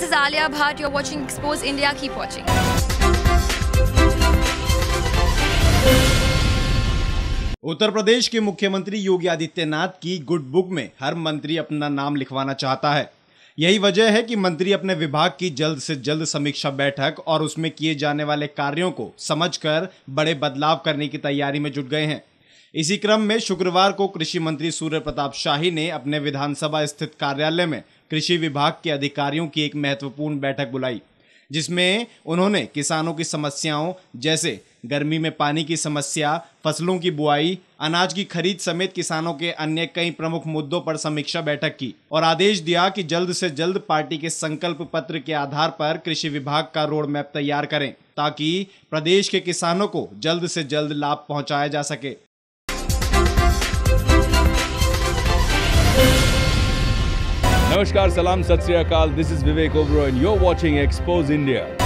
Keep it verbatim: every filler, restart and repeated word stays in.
is Alia Bhatt. You're watching Expose India. Keep watching. Uttar Pradesh के मुख्यमंत्री योगी आदित्यनाथ की गुड बुक में हर मंत्री अपना नाम लिखवाना चाहता है। यही वजह है कि मंत्री अपने विभाग की जल्द से जल्द समीक्षा बैठक और उसमें किए जाने वाले कार्यों को समझकर बड़े बदलाव करने की तैयारी में जुट गए हैं। इसी क्रम में शुक्रवार को कृषि मंत्री सूर्य प्रताप शाही ने अपने विधानसभा स्थित कार्यालय में कृषि विभाग के अधिकारियों की एक महत्वपूर्ण बैठक बुलाई, जिसमें उन्होंने किसानों की समस्याओं जैसे गर्मी में पानी की समस्या, फसलों की बुआई, अनाज की खरीद समेत किसानों के अन्य कई प्रमुख मुद्दों पर समीक्षा बैठक की और आदेश दिया कि जल्द से जल्द पार्टी के संकल्प पत्र के आधार पर कृषि विभाग का रोड मैप तैयार करें, ताकि प्रदेश के किसानों को जल्द से जल्द लाभ पहुंचाया जा सके। Namaskar, salam, sat sri akal. This is Vivek Oberoi and you're watching Expose India.